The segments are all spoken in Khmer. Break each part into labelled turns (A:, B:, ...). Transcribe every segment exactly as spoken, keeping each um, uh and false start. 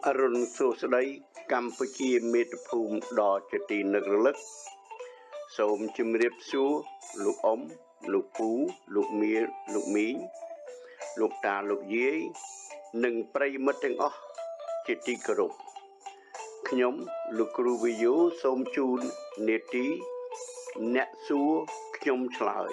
A: អរុនសួស្តីកម្ពុជាមាតុភូមិដ៏ជាទីនឹករលឹកសូមជម្រាបសួរលោកអ៊ំលោកពូលោកមៀលោកមីងលោកតាលោកយាយនិងប្រិយមិត្តទាំងអស់ជាទីគោរពខ្ញុំលោកគ្រូវិយោសូមជូននេតិអ្នកសួរខ្ញុំឆ្លើយ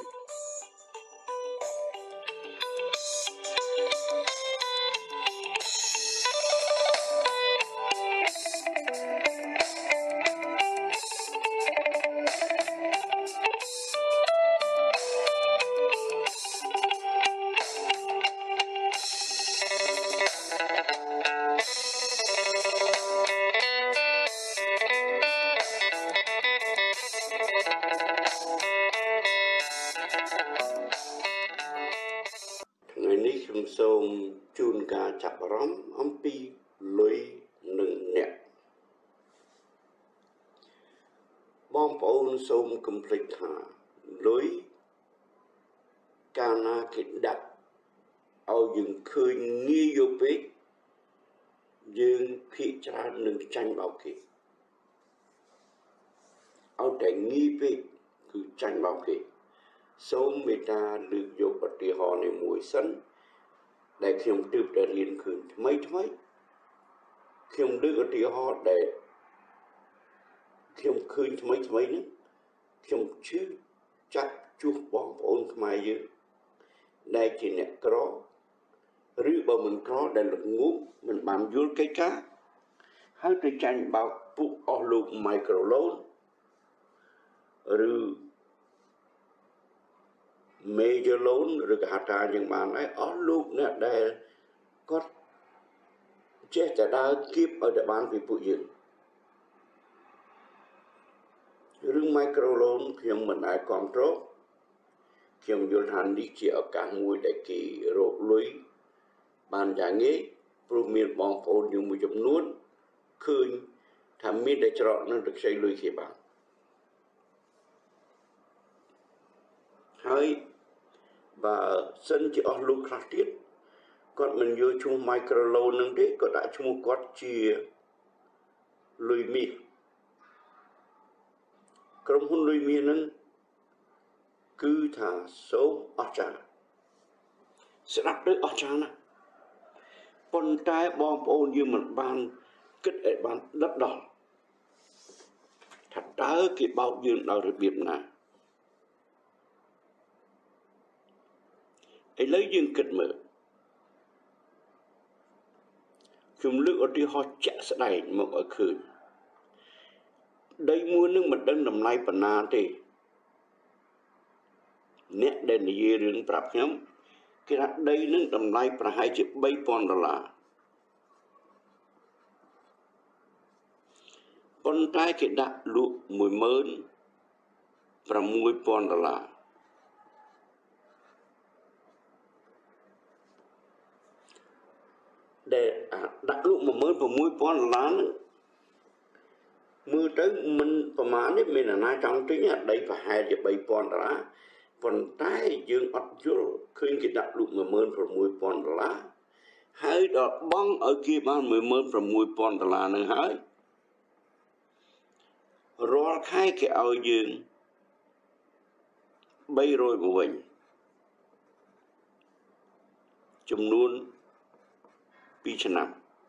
A: ថ្ងៃនេះខ្ញុំសូមជូនការចាប់អារម្មណ៍អំពីលុយនិងអ្នកបងប្អូនសូមកុំភ្លេចថាលុយកាលណាគេដាក់ឲ្យយើងឃើញងាយយកពេកយើងភាគច្រើននឹងចាញ់បោកគេឲ្យតែងាយពេកគឺចាញ់បោកគេសូមមេត្តាលើកយកឧទាហរណ៍នេះមួយសិនដែលខ្ញុំទើបតែរៀនឃើញថ្មីថ្មីខ្ញុំលើកឧទាហរណ៍ដែលខ្ញុំឃើញថ្មីថ្មីនេះខ្ញុំជឿចាប់ជួសបងប្អូនខ្មែរយើងដែលជាអ្នកក្រឬបើមិនក្រដែលល្ងងមិនបានយល់កិច្ចការហើយទៅចាញ់បោកពួកអស់លោក microloan ឬmajor loan ឬក៏ហៅថាយ៉ាងបានហើយអស់លោកអ្នកដែលគាត់ចេះតែដើរគៀបឲ្យតែបានពីពួកយើងរឿង micro loan ខ្ញុំមិនអាចគ្រប់គ្រងខ្ញុំយល់ថានេះជាឱកាសមួយដែលគេរកលុយបានយ៉ាងងាយព្រោះមានបងប្អូនយើងមួយចំនួនឃើញថាមានតែច្រកនឹងទៅខ្ចីលុយគេបានហើយបើសិនជាអស់លោកខ្លះទៀតគាត់មិនយកឈ្មោះ micro loan នឹងទេគាត់ដាក់ឈ្មោះគាត់ជាលុយមាសក្រុមហ៊ុនលុយមាសនឹងគឺថាសូមអស្ចារ្យស្ដាប់ទៅអស្ចារ្យណាស់ប៉ុន្តែបងប្អូនយើងមិនបានគិតឲ្យបានដិតដល់ថាតើគេបោកយើងដោយរបៀបណាឥឡូវយើងគិតមើលខ្ញុំលើកឧទាហរណ៍ជាក់ស្ដែងមកឲ្យឃើញដីមួយនឹងមិនដឹងតម្លៃប៉ុណ្ណាទេអ្នកដែលនិយាយរឿងប្រាប់ខ្ញុំគេថាដីនឹងតម្លៃប្រហែលជាបីពាន់ដុល្លារប៉ុន្តែគេដាក់លក់មួយម៉ឺនប្រាំមួយពាន់ដុល្លារដែលដាក់លក់មួយម៉ឺនប្រាំមួយពាន់ដុល្លារមើលទៅមិនប្រមាណទេមានអាណាចង់ទិញអាដីប្រហែលជាបីពាន់ដុល្លារប៉ុន្តែយើងអត់យល់ឃើញគេដាក់លក់មួយម៉ឺនប្រាំមួយពាន់ដុល្លារហើយដល់បង់ឲ្យគេបានមួយម៉ឺនប្រាំមួយពាន់ដុល្លារនឹងហើយរាល់ខែគេឲ្យយើងបីរយមកវិញចំនួនពីរឆ្នាំ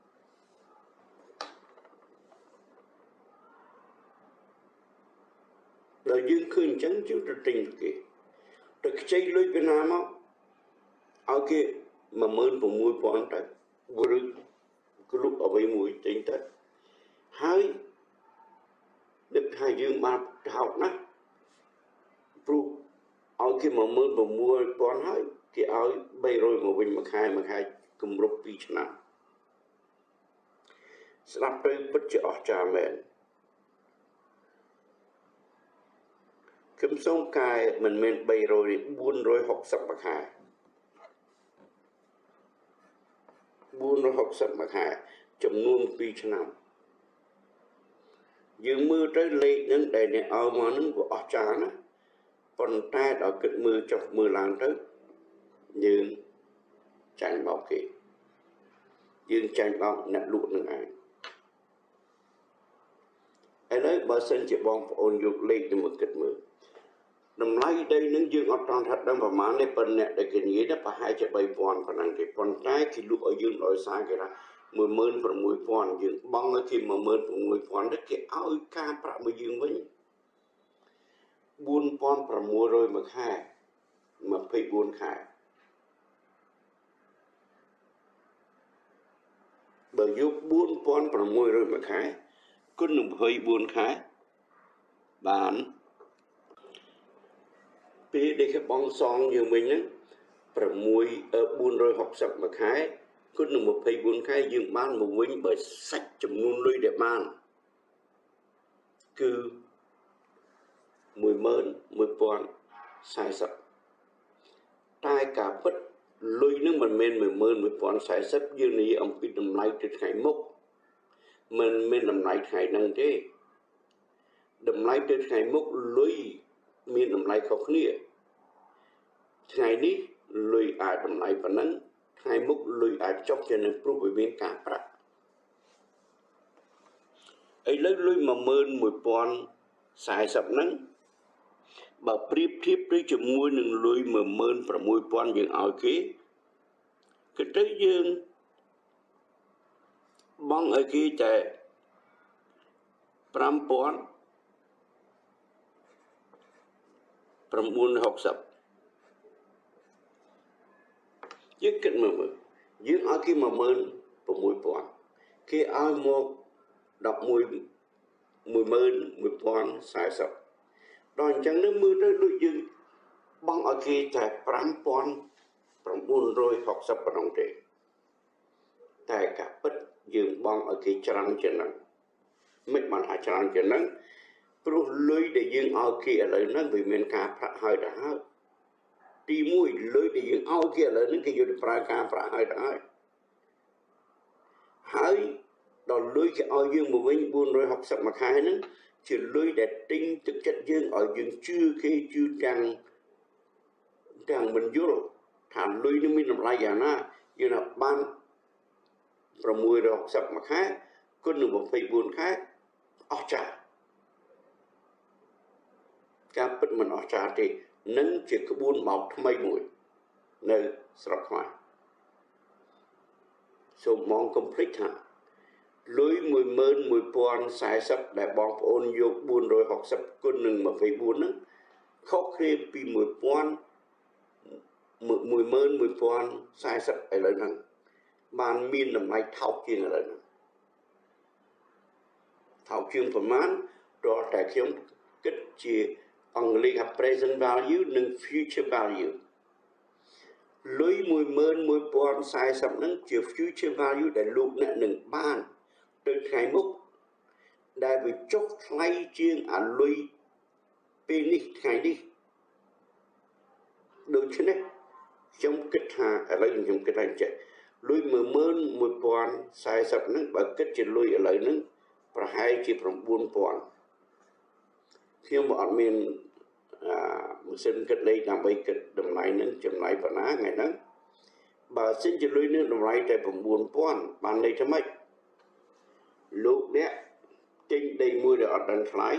A: ដល់យើងឃើញអញ្ចឹងយើងទៅទិញគេទៅខ្ចីលុយពីណាមកឲ្យគេមួយម៉ឺនប្រាំមួយពាន់ទៅឬគ្រប់អ្វីមួយទិញទៅហើយដឹកថាយើងបានថោកណាស់ព្រោះឲ្យគេមួយម៉ឺនប្រាំមួយពាន់ហើយគេឲ្យបីរយមកវិញមួយខែមួយខែគម្រប់ពីរឆ្នាំស្ដាប់ទៅពិតជាអស្ចារ្យមែនខ្ញុំសូមកែមិនមែនបីរយទេបួនរយហុកសិបមួយខែបួនរយហុកសិបមួយខែចំនួនពីរឆ្នាំយើងមើលទៅលេខហ្នឹងដែលអ្នកឲ្យមកហ្នឹងក៏អស្ចារ្យណាស់ប៉ុន្តែដល់គិតមើលចុះមើលឡើងទៅយើងចាញ់បោកគេ dương tranh bọc nặng lụa nâng ai ai nói bà sân chỉ bóng ôn dục lên cho một kết mơ nằm lấy đây nâng dương ở trong thật đang vào má này phần nẹ để kỷ nghĩa đó bà hai chạy bay bọn và năng cái con trái khi lúc ở dương nói xa kìa ra mười mơn phần mùi bọn dương bóng ở khi mà mơn phần mùi bọn đó kìa áo ca bà mùi dương với buôn bọn bà mùa rồi mà khai mà phải buôn khai bởi dục buôn bọn bà mùi rồi mà khai cứ nụ hơi buôn khai bán vì để cái bóng xong như mình á bà mùi ở buôn rồi học sập mà khai cứ nụ một hơi buôn khai dương bán một vinh bởi sách chùm nôn lưu để bán cứ mùi mơn mùi bọn sai sập tai cả bất lùi nước mình men mười mơn mười bọn sai sắp như này ông bị đầm lại trên ngày mốc mình men đầm lại ngày năng thế đầm lại trên ngày mốc lùi miền đầm lại khó khăn ngày ní lùi ai đầm lại và nắng ngày mốc lùi ai chọc cho nên pro với bên cả bạc ấy lấy lùi mà mơn mười bọn sai sắp nắng bà priếp thiếp tới chụp môi nâng lùi mà mơn và môi bọn dương áo kế cái trái dương bóng ở kia chạy pram bọn pram buôn học sập chứ kết mà mơ dương áo kia mà mơn và môi bọn khi ai một đọc mùi mùi mơn mùi bọn sai sập đòn chẳng nước mưa tới đôi dương băng ở kia chạy pram pon pram buôn rồi học sắp vào đồng trẻ tại cả bất dương băng ở kia trăng trên nắng mấy bạn hạ trăng trên nắng pro lưới để dương ở kia lại nó vì mình cả phải hơi đã đi mũi lưới để dương ở kia lại nó kia được phải cả phải hơi đã hơi đòn lưới cái ở dương một bên buôn rồi học sắp mà khai nó chỉ lưới để tinh thực chất dương ở dương chưa khi chưa trang trang mình vô thản lưới nó mới làm lại giả na như là ban và mùi rồi học sập mà khác có nửa một phây buồn khác áo trà các bất mình áo trà thì nâng chỉ có buôn màu mây mùi nơi sọc hoài so mong complete hả lưới mùi mơn mùi bọn sai sắp để bóng ôn vô buôn rồi học sắp con nừng mà phải buôn á khó khê vì mùi bọn mùi mơn mùi bọn sai sắp ở lời năng bàn miên làm lại thảo chiên ở lời năng thảo chiên phần mán đó trẻ khiếm kết chia bằng lý gặp present value nâng future value lưới mùi mơn mùi bọn sai sắp nâng chia future value để lúc nè nâng ban từ ngày mốc đại vì chốc thay chiên à lùi bên đi ngày đi được chứ đấy trong kết hà ở đây trong kết hành chạy lùi mờ mơn mùi bọn sai sập nâng bà kết trên lùi ở lại nâng và hai chỉ from buôn bọn khi mà bọn mình một sinh kết đây làm bây kết đầm lại nâng chầm lại và ná ngày nâng bà xin trên lùi nâng đầm lại tại from buôn bọn bàn đây cho mấy lúc đấy trên đây mua được ở đằng trái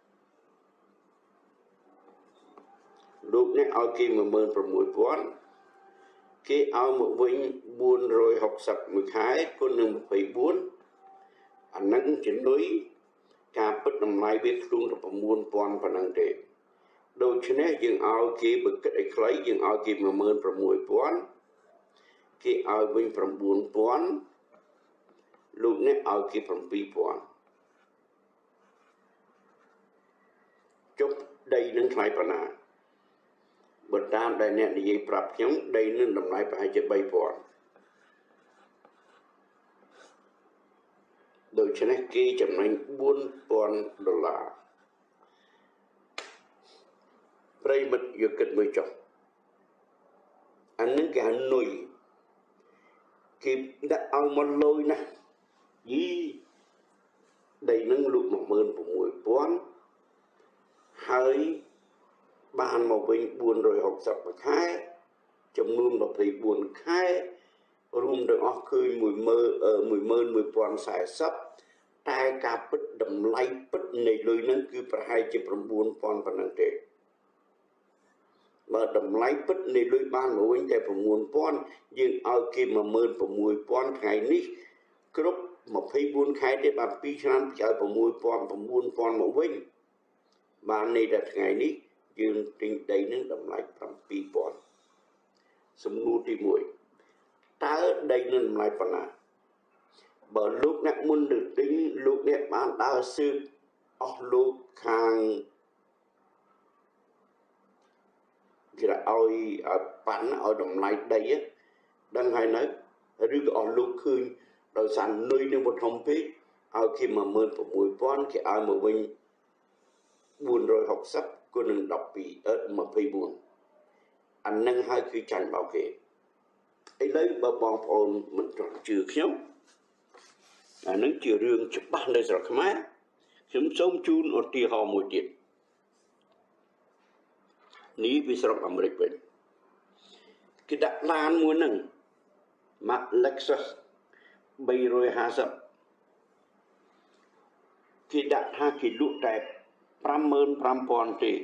A: lúc đấy ao kia mà mơn from mùi bọn cái ao một vinh buôn rồi học sập một khái con nâng một phẩy bốn anh nâng trên núi cả bất nằm lại biết luôn là from buôn bọn và năng trẻ đôi chân ấy dừng ao kia bực cái ấy lấy dừng ao kia mà mơn from mùi bọn cái ao vinh from buôn bọn lúc này ao kia from pi bọn chúc đây nâng phải bà nà bật đam đại nè đi dây prap nhóm đây nâng nằm lại phải cho bay bọn đôi chân này kia chậm này buôn bọn đô la bây mật dự kết mới chồng anh nâng cái hắn nuôi kịp đã ao một lôi nè gì đây nâng lụt một mơn của mùi bọn hơi bàn một bên buồn rồi học tập mà khai trong luôn một thầy buồn khai រួមទាំងអស់ឃើញមួយមើលមួយម៉ឺនមួយពាន់ខ្សែសឹកតែការពិតតម្លៃពិតនៃលុយហ្នឹងគឺប្រហែលជា៩ពាន់ប៉ុណ្ណឹងទេបើតម្លៃពិតនៃលុយបានមកវិញតែ៩ពាន់យើងឲ្យគេមួយម៉ឺន៦ពាន់ថ្ងៃនេះគ្រប់ម្ភៃបួនខែទេបាទពីរឆ្នាំគេឲ្យ៦ពាន់៩ពាន់មកវិញបានន័យថាថ្ងៃនេះយើងទិញដីនឹងតម្លៃ៧ពាន់សំណួរទីមួយតើដីនឹងតម្លៃប៉ុណ្ណាបើលោកអ្នកមុនទៅទិញលោកអ្នកបានដើរស៊ើបអស់លោកខាងគេឲ្យឲ្យប៉ាន់ឲ្យតម្លៃដីដឹងហើយនៅឬក៏អស់លោកឃើញដោយសារនុយនឹងបឋមពេកឲ្យគេមួយម៉ឺន៦ពាន់គេឲ្យមកវិញបួនរយហុកសិបគុណនឹងដប់ពីរអឺម្ភៃបួនអានឹងហើយគឺចាញ់បោកគេឥឡូវបើបងប្អូនមិនទាន់ជឿខ្ញុំអានឹងជារឿងច្បាស់នៅស្រុកខ្មែរខ្ញុំសូមជូនឧទាហរណ៍មួយទៀតនេះពីស្រុកអាមេរិកវិញគេដាក់ឡានមួយហ្នឹង Mac Lexus បីរយហាសិបគេដាក់ថាគេលក់តែប្រាំម៉ឺនប្រាំពាន់ទេ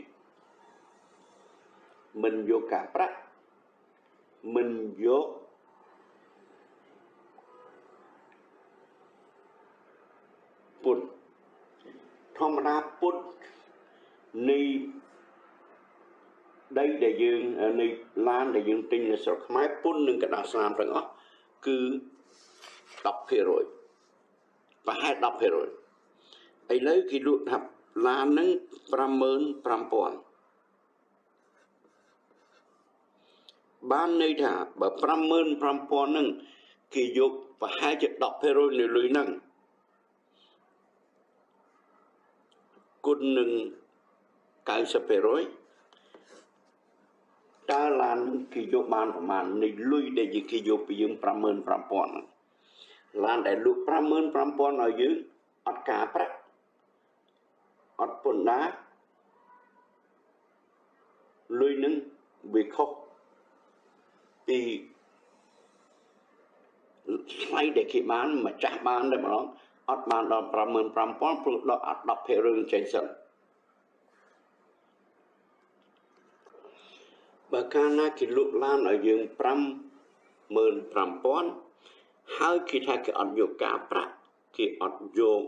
A: មិនយកកាប្រាក់មិនយកពុនធម្មតាពុននៃដីដែលយើងនៃឡានដែលយើងទិញនៅស្រុកខ្មែរពុននឹងកណ្ដាលស្នាមទាំងអស់គឺដប់ភាគរយប្រហែលដប់ភាគរយឥឡូវគេលក់ថាឡានហ្នឹងប្រាំម៉ឺនប្រាំពាន់បានន័យថាបើប្រាំម៉ឺនប្រាំពាន់ហ្នឹងគេយកប្រហែលជាដប់ភាគរយនៃលុយហ្នឹងគុណនឹងកៅសិបភាគរយតើឡានគេយកបានប្រមាណនៃលុយដែលគេយកពីយើងប្រាំម៉ឺនប្រាំពាន់ឡានដែលលក់ប្រាំម៉ឺនប្រាំពាន់ឲ្យយើងអត់ការប្រាក់អត់ពន្ធដារលុយនឹងវាខុសពីថ្លៃដែលគេបានម្ចាស់បានតែម្ដងអត់បានដល់ប្រាំម៉ឺនប្រាំពាន់ព្រោះដល់អត់ដប់ភាគរយចេញសិនបើកាលណាគេលក់ឡានឲ្យយើងប្រាំម៉ឺនប្រាំពាន់ហើយគេថាគេអត់យកការប្រាក់គេអត់យក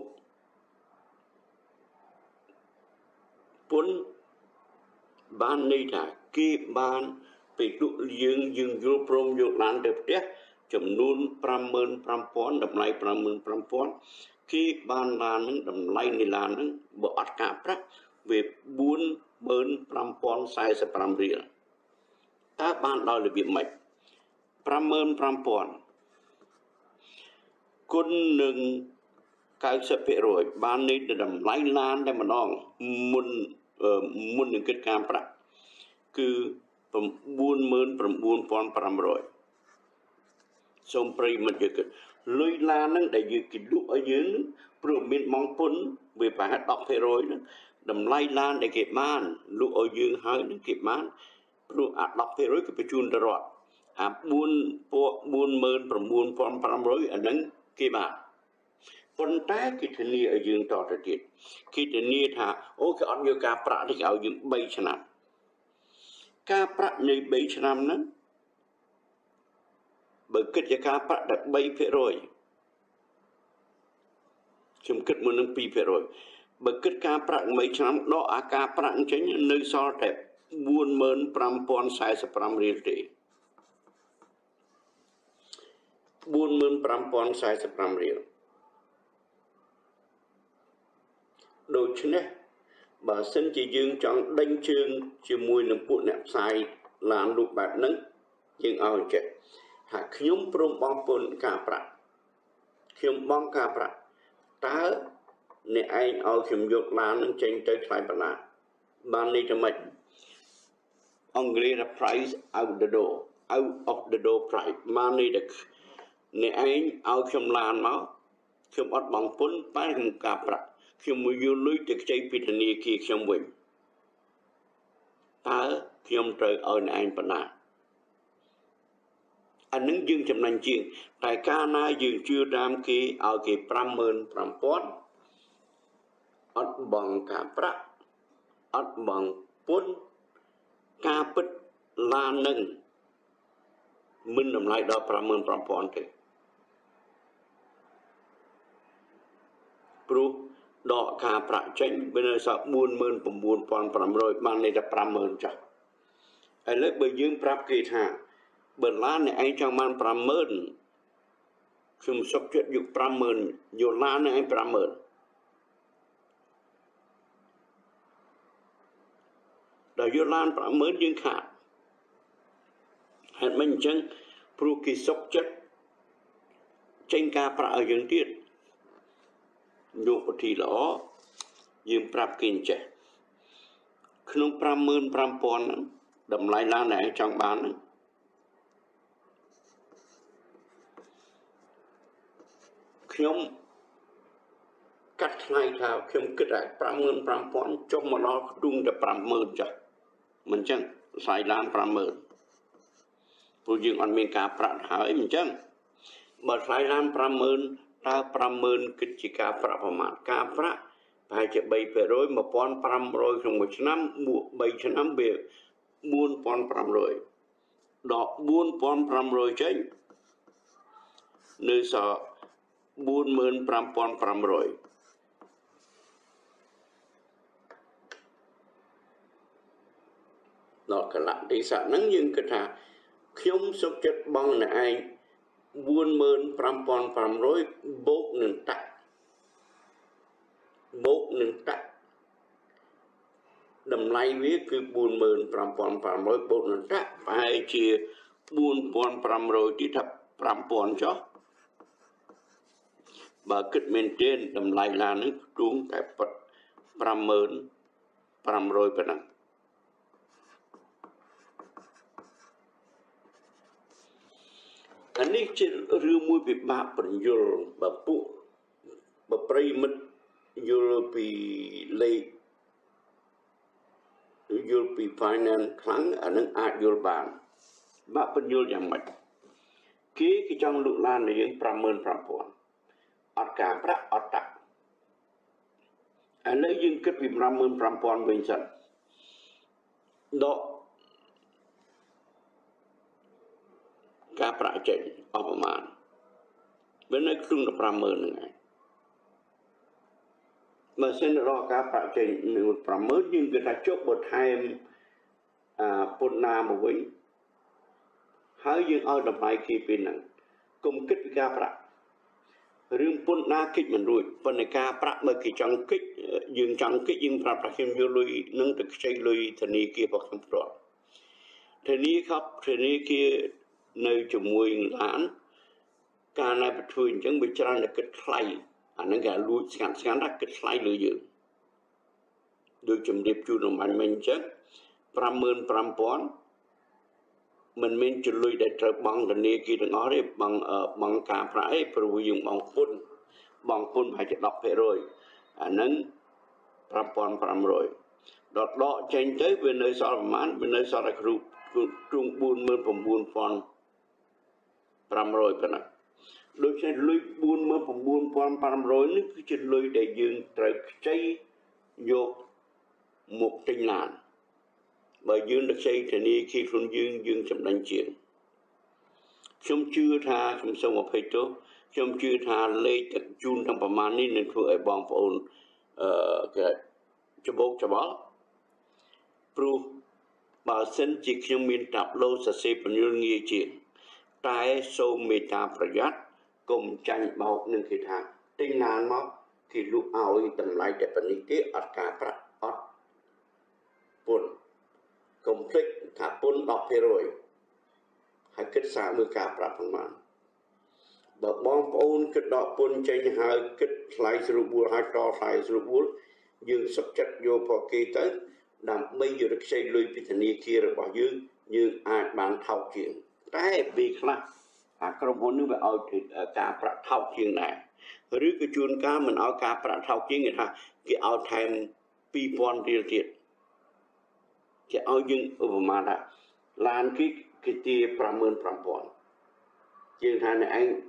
A: ពន្ធបានន័យថាគេបានពេលលក់យើងយើងយល់ព្រមយកឡានទៅផ្ទះចំនួនប្រាំម៉ឺនប្រាំពាន់តម្លៃប្រាំម៉ឺនប្រាំពាន់គេបានឡាននឹងតម្លៃនៃឡាននឹងបើអត់ការប្រាក់វាបួនម៉ឺនប្រាំពាន់សែសិបប្រាំរៀលតើបានដល់របៀបម៉េចប្រាំម៉ឺនប្រាំពាន់គុណនឹងកៅសិបភាគរយបានន័យទៅតម្លៃឡានតែម្ដងមុនមុននឹងគិតការប្រាក់គឺបួនម៉ឺន៩ពាន់ប្រាំរយសូមប្រិយមិត្តយើងគិតលុយឡានហ្នឹងដែលយើងគេលក់ឲ្យយើងព្រោះមានម៉ងពុនវាប្រហែលដប់ភាគរយហ្នឹងតម្លៃឡានដែលគេបានលក់ឲ្យយើងហើយហ្នឹងគេបានព្រោះអាដប់ភាគរយគេបញ្ជូនទៅរដ្ឋអាបួនពួកបួនម៉ឺន៩ពាន់ប្រាំរយអាហ្នឹងគេបានប៉ុន្តែគេធានាឲ្យយើងតទៅទៀតគេធានាថាអូគេអត់យកការប្រាក់នេះឲ្យយើងបីឆ្នាំការប្រាក់នៃបីឆ្នាំហ្នឹងបើគិតជាការប្រាក់តែបីភាគរយខ្ញុំគិតមុននឹងពីរភាគរយបើគិតការប្រាក់បីឆ្នាំដកអាការប្រាក់អញ្ចឹងនៅសល់តែបួនម៉ឺនប្រាំពាន់សែសិបប្រាំរៀលទេបួនម៉ឺនប្រាំពាន់សែសិបប្រាំរៀលដូច្នេះបើសិនជាយើងចង់ដេញជើងជាមួយនឹងពួកអ្នកផ្សាយឡានរូបបែបហ្នឹងយើងឲ្យចេះថាខ្ញុំព្រមបង់ពន្ធការប្រាក់ខ្ញុំបង់ការប្រាក់តើអ្នកឯងឲ្យខ្ញុំយកឡាននឹងចេញទៅថ្លៃប៉ុណ្ណាបានន័យថាម៉េចអង់គ្លេសថា price out the door out of the door price បានន័យថាអ្នកឯងឲ្យខ្ញុំឡានមកខ្ញុំអត់បង់ពន្ធតែខ្ញុំការប្រាក់ខ្ញុំមកយកលុយទៅខ្ចីពីធនាគារខ្ញុំវិញតើខ្ញុំត្រូវឲ្យអ្នកឯងប៉ុណ្ណា anhនឹងយើងចំណេញជាងតែកាលណាយើងជឿតាមគេឲ្យគេប្រាំម៉ឺនប្រាំពាន់អត់បង់ការប្រាក់អត់បង់ពន្ធការពិតឡាននឹងមិនតម្លៃដល់ប្រាំម៉ឺនប្រាំពាន់ទេព្រោះដកការប្រាក់ចេញវានៅសល់បួនម៉ឺន៩ពាន់ប្រាំរយបានន័យថាប្រាំម៉ឺនចាស់ឥឡូវបើយើងប្រាប់គេថាបើឡានអ្នកឯងចង់បានប្រាំម៉ឺនខ្ញុំសុខចិត្តយកប្រាំម៉ឺនយកឡានអ្នកឯងប្រាំម៉ឺនដល់យកឡានប្រាំម៉ឺនយើងខាតហេតុមិនអញ្ចឹងព្រោះគេសុខចិត្តចេញការប្រាក់ឲ្យយើងទៀតយកវិធីល្អយើងប្រាប់គេអញ្ចេះក្នុងប្រាំម៉ឺនប្រាំពាន់ហ្នឹងតម្លៃឡានអ្នកឯងចង់បានហ្នឹងខ្ញុំកាត់ថ្លៃថាខ្ញុំគិតថាប្រាំម៉ឺនប្រាំពាន់ចុះមកដល់ខ្ទង់តែប្រាំម៉ឺនចាស់មិនអញ្ចឹងខ្សែឡានប្រាំម៉ឺនព្រោះយើងអត់មានការប្រាក់ហើយមិនអញ្ចឹងបើខ្សែឡានប្រាំម៉ឺនតើប្រាំម៉ឺនគិតជាការប្រាក់ប្រមាណការប្រាក់ប្រហែលជាបីភាគរយmột nghìn năm trămក្នុងមួយឆ្នាំបួកបីឆ្នាំវាបួនពាន់ប្រាំរយដកបួនពាន់ប្រាំរយចេញនៅសល់បួនម៉ឺនប្រាំពាន់ប្រាំរយដល់កលៈទេសៈហ្នឹងយើងគិតថាខ្ញុំសុខចិត្តបង់អ្នកឯងបួនម៉ឺនប្រាំពាន់ប្រាំរយបូកនឹងតាក់បូកនឹងតាក់តម្លៃវាគឺបួនម៉ឺនប្រាំពាន់ប្រាំរយបូកនឹងតាក់ប្រហែលជាបួនពាន់ប្រាំរយទីថាប្រាំពាន់ចុះបើគិតមែនទេតម្លៃឡាននេះខ្ទង់តែប្រាំម៉ឺនប្រាំរយប៉ុណ្ណឹងអានេះជារឿងមួយពិបាកបញ្យល់បើពួកបើប្រិមិត្តយល់ពីលេខយល់ពី finance ខ្លាំងអានឹងអាចយល់បានបាក់បញ្យល់យ៉ាងម៉េចគេគេចង់លក់ឡានយើងប្រាំម៉ឺនប្រាំពាន់អត់ការប្រាក់អត់តាក់ឥឡូវយើងគិតពីប្រាំម៉ឺនប្រាំពាន់វិញសិនដកការប្រាក់ចេញអស់ប្រមាណវានៅក្នុងប្រាំម៉ឺនហ្នឹងឯងបើសិនរកការប្រាក់ចេញនៅប្រាំម៉ឺនយើងគិតថាជប់បើថែមអាពន្ធណាមកវិញហើយយើងឲ្យតម្លៃគេពីហ្នឹងកុំគិតពីការប្រាក់រឿងពន្ធណាគិតមិនរួចប៉ុន្តែការប្រាក់បើគេចង់គិតយើងចង់គិតយើងប្រាប់ថាខ្ញុំយកលុយនឹងទៅខ្ចីលុយធនាគាររបស់ខ្ញុំផ្ទាល់ធនាគារធនាគារនៅជាមួយឡានការណែបធ្វើអញ្ចឹងវាច្រើនតែគិតថ្លៃអាហ្នឹងគេលួចស្ងាត់ស្ងាត់ណាគិតថ្លៃលើយើងដូចជំរាបជូនអំបញ្ញមិញអញ្ចឹងប្រាំម៉ឺនប្រាំពាន់មិនមែនជាលុយដែលត្រូវបង់ធនាគារទាំងអស់ទេបង់បង់ការប្រាក់ឯងព្រោះយើងបង់ពន្ធបង់ពន្ធប្រហែលជាដប់ភាគរយអាហ្នឹងប្រាំពាន់ប្រាំរយដល់ដកចេញទៅវានៅសល់ប្រមាណវានៅសល់តែគ្រូទ្រង់បួនម៉ឺន៩ពាន់ប្រាំរយប៉ុណ្ណាដូច្នេះលុយបួនម៉ឺន៩ពាន់ប្រាំរយនេះគឺជាលុយដែលយើងត្រូវខ្ចីយកមកទិញឡានបើយើងទៅខ្ចីធនាគារខ្លួនយើងយើងចំណេញជាងខ្ញុំជឿថាខ្ញុំសូមអភ័យទោសខ្ញុំជឿថាលេខទឹកជូនទាំងប្រមាណនេះនឹងធ្វើឲ្យបងប្អូនអឺគេច្បោកច្បល់ព្រោះបើសិនជាខ្ញុំមានតាប់ឡូសរសេរបញ្យល់ងាយជាងតែសូមមេត្តាប្រយ័ត្នកុំចាញ់បោកនឹងគេថាទិញឡានមកគេលក់ឲ្យតម្លៃតែប៉ុណ្នេះទេអត់ការប្រាក់អត់ពន្ធកុំភ្លេចថាពន្ធដប់ភាគរយហើយគិតសាកមើលការប្រាក់ផងបានបើបងប្អូនគិតដកពន្ធចេញហើយគិតថ្លៃស្រួលបួលហើយតថ្លៃស្រួលបួលយើងសុខចិត្តយកពួកគេទៅដើម្បីយកទៅខ្ចីលុយពីធនាគាររបស់យើងយើងអាចបានថោកជាងតែពេលខ្លះអាក្រុមហ៊ុននឹងវាឲ្យការប្រាក់ថោកជាងដែរឬក៏ជួនកាលមិនឲ្យការប្រាក់ថោកជាងគេថាគេឲ្យថែមពីរពាន់រៀលទៀតគេឲ្យយើងឧបមាថាឡានគេគេទាប្រាំម៉ឺនប្រាំពាន់ chương hai này anh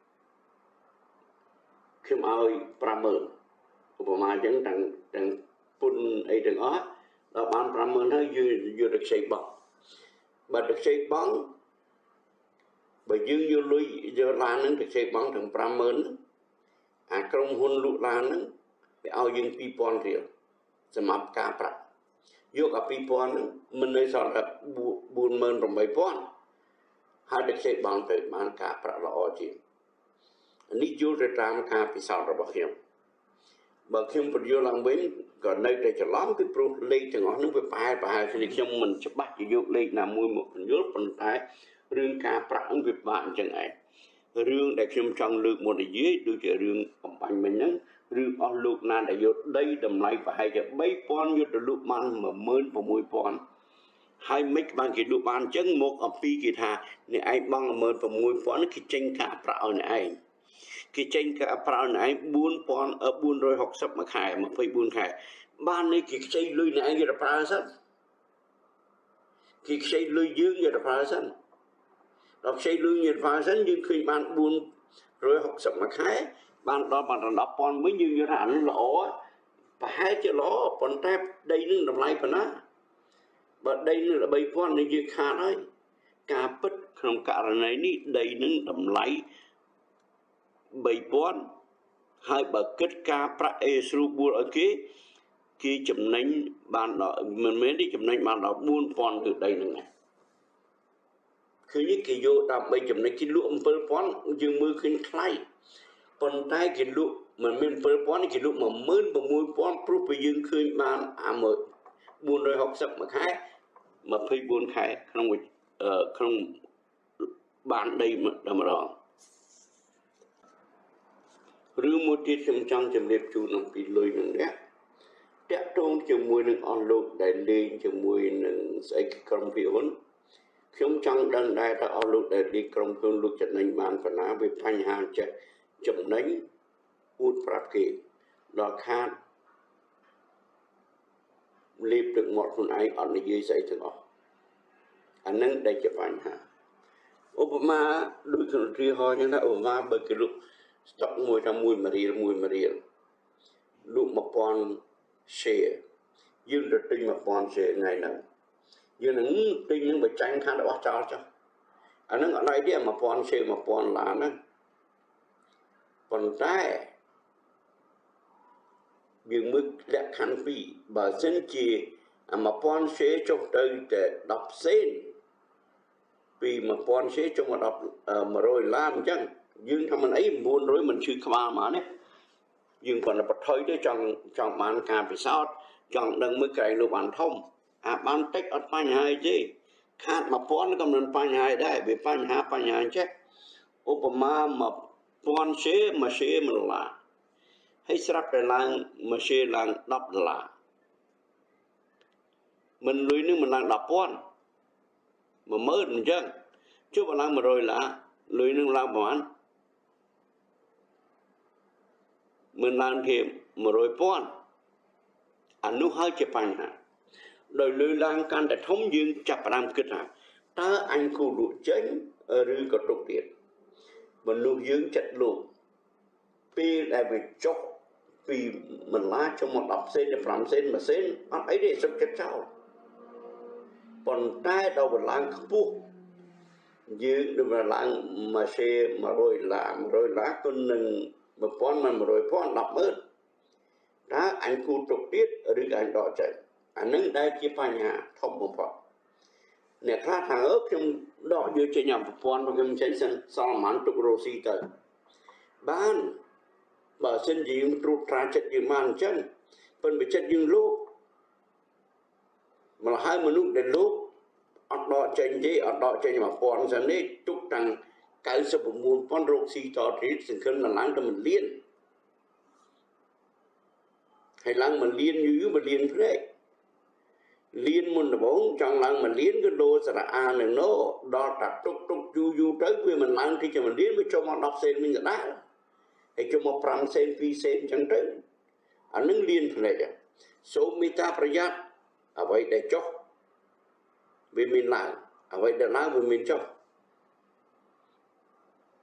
A: khiêm ơi pra mơn của mà chẳng chẳng chẳng phun ấy chẳng ó đó ban pra mơn hơi vừa vừa được xây bóng bà được xây bóng bởi dương vô lui vô lan nó được xây bóng thằng pra mơn à trong hôn lụ lan nó để ao dương pi pon riêng sầm áp cá pra vô cả pi pon mình nói sao là buồn mơn trong bảy pon hai được xây bóng tới bán cá pra là o chi ní chú ra tram cá pi sao rồi bảo hiểm bảo hiểm bây giờ làm bến còn nơi đây cho lắm cái pro lấy cho nó với bài bài thì trong mình sẽ bắt vô lấy làm mua một nhớ phần thái riêng cá pra với bạn chẳng ai riêng để trong trong lược một để dưới đôi chuyện riêng công bánh mình nhớ riêng ở lục nan để vô đây đầm lại và hai cái mấy pon vô từ lục man mà mơn và mùi pon hai mấy bạn cái lục man chân một ở pi kỳ thà này ai băng mơn và mùi pon cái tranh cá pra này cái tranh cá pra này buôn pon ở buôn rồi học sắp mà khai mà phải buôn khai ban này cái xây lưới này cái là pra sẵn cái xây lưới dương cái là pra sẵn đọc xây lưới nhiệt phá sẵn nhưng khi bạn buôn rồi học sắp mà khai bạn đó bạn đọc pon mới như như hẳn lỗ và hai chữ lỗ pon tép đây nó làm lại phần á và đây nó là bay pon này như khá đấy cả bất không cả này ní đây nó làm lại bảy pon hai bậc kết ca pra esru buôn ở kia khi chấm nánh bạn đó mình mới đi chấm nánh bạn đó buôn pon từ đây nàyคือนี่กิโยดำไปจำในกิลุมันเปิดป้อนยืมมือขึ้นคล้ายปนใต้กิลุมันเป็นเปิดป้อนกิลุมันมืดมันมวยป้อนปลุกไปยืมขึ้นมาอ่ะหมดบุญโดยหกสิบมาขายมาพิบุญขายขนมเอ่อขนมบ้านได้มาดำรองหรือมุติสมจังจำเรียบจูนปีลอยหนึ่งเนี่ยเจ้าตรงจมวยหนึ่งออนโลกได้เลี้ยงจมวยหนึ่งใส่กรมพิวน์ខ្ញុំចង់ដឹងដែរថាអស់លោកដែលទីក្រុមហ៊ុនលោកចំណេញបានប៉ុណ្ណាវាបញ្ហាចេះចំណេញអួតប្រាប់គេដល់ខាតលេបទឹកមាត់ខ្លួនឯងអត់និយាយស្អីទាំងអស់អានឹងដែលជាបញ្ហាឧបមាដូចក្នុងទ្រីហោចឹងថាឧបមាបើគេលុបស្តុកមួយថាមួយមួយរៀលមួយមួយរៀលលុបmộtពាន់ share យើងទៅទិញmộtពាន់ share ថ្ងៃហ្នឹងយើងនឹងទិញនឹងបញ្ចាញ់ខាងរបស់ចោលចុះអានឹងអត់ដៃទេmộtពាន់ share mộtពាន់ឡានហ្នឹងប៉ុន្តែយើងមើលលក្ខខណ្ឌពីរបើសិនជាmộtពាន់ share ចុះទៅតែដប់សេនពីmộtពាន់ share ចុះមកដល់một trămឡានអញ្ចឹងយើងថាមិនអីchín trămមិនឈឺក្បាលមកណាយើងគាត់តែបថុយទៅចង់ចង់បានការពិសោធន៍ចង់ដឹងមើលក្រែងលោកបានធំអាបានតិចអត់បញ្ហាទេខាតmộtពាន់ក៏មិនបញ្ហាដែរវាបញ្ហាបញ្ហាចេះឧបមាmộtពាន់ share មួយ share មួយដុល្លារហើយស្រាប់តែឡើងមួយ share ឡើងដប់ដុល្លារមិនលុយនឹងមិនឡើងដប់ពាន់មួយម៉ឺនអញ្ចឹងចុះបើឡើងmột trămឡាលុយនឹងឡើងប្រហែលមិនឡើងthêm một trămពាន់អានោះហើយជាបញ្ហាដោយលុយឡើងកាន់តែធំយើងចាប់ផ្ដើមគិតថាតើអញគួរលក់ចេញឬក៏ទុកទៀតមនុស្សយើងចិត្តលក់ពេលដែលវាចុះពីបន្លាចុះមកដប់សេនទៅប្រាំសេនមួយសេនអត់អីទេសុខចិត្តចោលប៉ុន្តែដល់បន្លាខ្ពស់យើងដល់បន្លាមួយសេmột trămឡាmột trămឡាគុណនឹងmộtពាន់មិនmột trămពាន់ដប់ម៉ឺនតើអញគួរទុកទៀតឬក៏អញដកចេញអានឹងដែលជាបញ្ហាធំបំផុតអ្នកខ្លះថាអើខ្ញុំដកយកចេញប្រព័ន្ធខ្ញុំចេញសិនសល់ប្រហែលទុករ៉ូស៊ីទៅបានបើសិនជាយើងត្រួតត្រាចិត្តយើងបានអញ្ចឹងប៉ុន្តែចិត្តយើងលោកមកហើយមនុស្សដែលលោកអត់ដកចេញទេអត់ដកចេញmộtពាន់សិននេះទុកតាំង九十九ពាន់រ៉ូស៊ីតទៀតសង្ឃឹមដល់ឡើងទៅមួយលានហើយឡើងមួយលានយូរមួយលានព្រែកលៀនមុនដំបូងចង់ឡើងមួយលានគឺដូរសារអានឹងណូដល់តែទុកទុកយូរយូរទៅវាមិនឡើងទីជាមួយលានវាចុះមកដប់សេនវិញដដែលហើយចុះមកប្រាំសេនពីរសេនអញ្ចឹងទៅអានឹងលៀនផ្លេចសូមមេត្តាប្រយ័ត្នអ្វីដែលចុះវាមានឡើងអ្វីដែលឡើងវាមានចុះ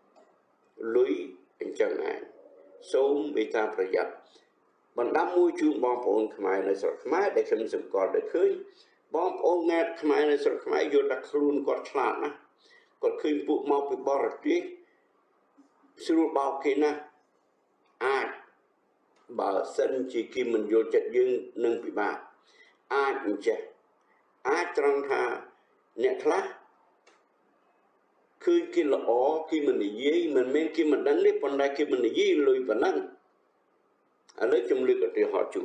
A: lưới anh chẳng này sớm bị taប្រយ័ត្នបណ្ដាមួយជូនបងប្អូនខ្មែរនៅស្រុកខ្មែរដែលខ្ញុំសម្គាល់đượcឃើញបងប្អូនងាត់ខ្មែរនៅស្រុកខ្មែរយល់ថាខ្លួនគាត់ឆ្លាតណាស់គាត់ឃើញពួកមកពីបរទេសស្រួលបោកគេណាស់អាចបើសិនជាគេមិនយល់ចិត្តយើងនឹងពិបាកអាចអញ្ចេះអាចត្រង់ថាអ្នកខ្លះឃើញគេល្អគេមិននិយាយមិនមែនគេមិនដឹងទេប៉ុន្តែគេមិននិយាយលុយប៉ុណ្ណឹងឥឡូវខ្ញុំលើកឧទាហរណ៍ជូន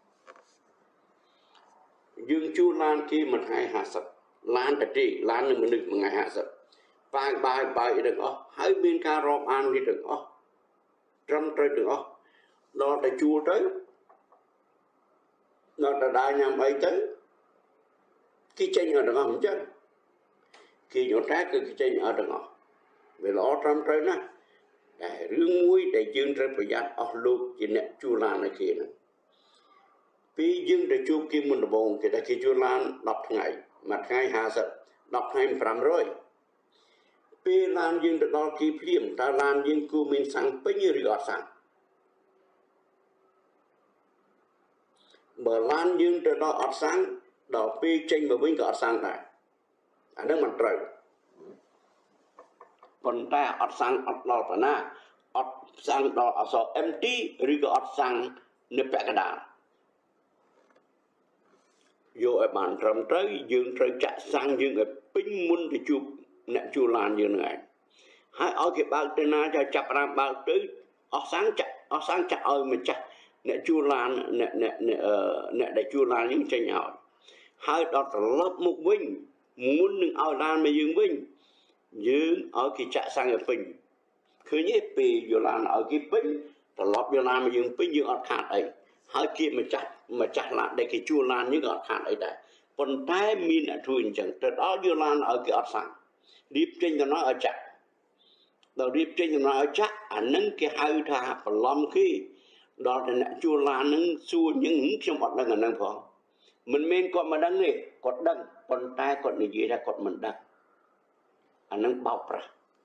A: យើងជួលឡានគេមួយថ្ងៃห้าสิบឡានតាទេឡាននឹងមនុស្សមួយថ្ងៃห้าสิบបើកបាយបាយទាំងអស់ហើយមានការរាប់អាននេះទាំងអស់ត្រឹមត្រូវទាំងអស់ដល់តែជួលទៅដល់តែដើរញ៉ាំអីទៅគេចេញអត់ទាំងអស់អញ្ចឹងគេយល់ថាគឺគេចេញអត់ទាំងអស់វាល្អត្រឹមត្រូវណាស់តែរឿងមួយដែលយើងត្រូវប្រយ័ត្នអស់លោកជាអ្នកជួលឡានឲ្យគេហ្នឹងពេលយើងទៅជួបគេមុនដំបូងគេថាគេជួលឡានដប់ថ្ងៃមួយថ្ងៃห้าสิบដប់ថ្ងៃห้าร้อยពេលឡានយើងទៅដល់គេភ្លាមតើឡានយើងគួរមានសាំងពេញឬអត់សាំងបើឡានយើងទៅដល់អត់សាំងដល់ពេលចេញមកវិញក៏អត់សាំងដែរអាហ្នឹងមិនត្រូវប៉ុន្តែអត់សាំងអត់ដល់ប៉ុណ្ណាអត់សាំងដល់អក្សរ empty ឬក៏អត់សាំងនៅពាក់កណ្ដាលយកឲ្យបានត្រឹមត្រូវយើងត្រូវចាក់សាំងយើងឲ្យពេញមុនទៅជួបអ្នកជួលឡានយើងហ្នឹងឯងហើយឲ្យគេបើកទៅណាចាំចាប់បានបើកទៅអស់សាំងចាក់អស់សាំងចាក់ឲ្យម្ចាស់អ្នកជួលឡានអ្នកអ្នកអ្នកដែលជួលឡាននេះចេញឲ្យហើយដល់ត្រឡប់មកវិញមុននឹងឲ្យឡានមកយើងវិញយើងឲ្យគេចាក់សាំងឲ្យពេញឃើញទេពេលយកឡានឲ្យគេពេញត្រឡប់យកឡានមកយើងពេញយើងអត់ខាតអីហើយគេម្ចាស់ម្ចាស់ឡានដែលគេជួលឡានយើងក៏អត់ខាតអីដែរប៉ុន្តែមានអ្នកធ្វើអញ្ចឹងទៅដល់យកឡានឲ្យគេអត់សាំងរៀបចេញដំណើរឲ្យចាក់ដល់រៀបចេញដំណើរឲ្យចាក់អានឹងគេហៅថាបន្លំគេដល់តែអ្នកជួលឡាននឹងសួរអញ្ចឹងខ្ញុំអត់ដឹងអានឹងផងមិនមែនគាត់មិនដឹងទេគាត់ដឹងប៉ុន្តែគាត់និយាយថាគាត់មិនដឹងអានឹងបោកប្រាស់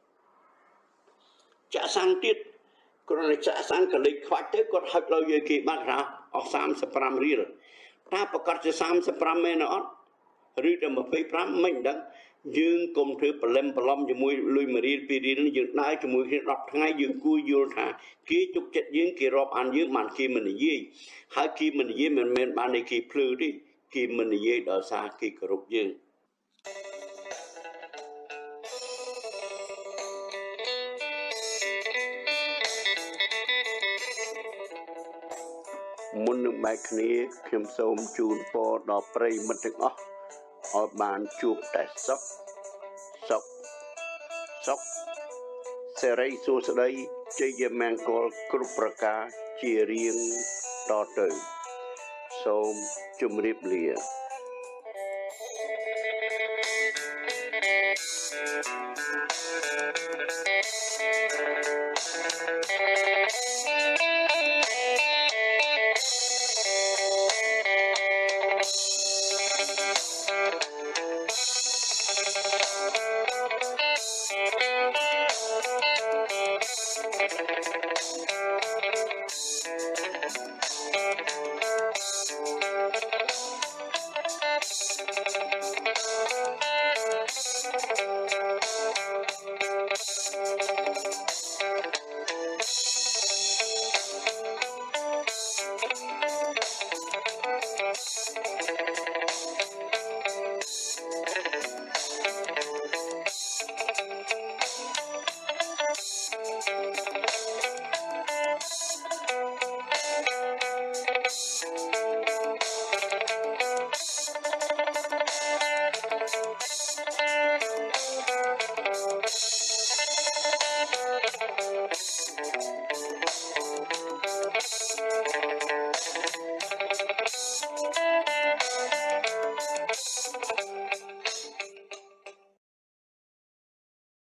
A: ចាក់សាំងទៀតគ្រាន់តែចាក់សាំងកលិចខ្វាច់ទៅគាត់ហុចដល់យកគេបាត់ថាអស់សាមសិបប្រាំរៀលតែប្រកាសជាសាមសិបប្រាំមែនអត់ឬតែยี่สิบห้าមិនដឹងយើងកុំធ្វើប្រឡឹមប្រឡំជាមួយលុយមួយរៀលពីររៀលយើងដើរជាមួយគ្នាដប់ថ្ងៃយើងគួរយល់ថាគេជុកចិត្តយើងគេរាប់អានយើងបានគេមិននិយាយហើយគេមិននិយាយមិនមែនបានតែគេភ្លឺទេគេមិននិយាយដោយសារគេគោរពយើងមុននឹងបែកគ្នាខ្ញុំសូមជូនពរដល់ប្រិយមិត្តទាំងអស់ឲ្យបានជួបតែសុខសុខសុខសេរីសួស្តីជ័យមង្គលគ្រប់ប្រការជារៀងតទៅសូមជម្រាបលា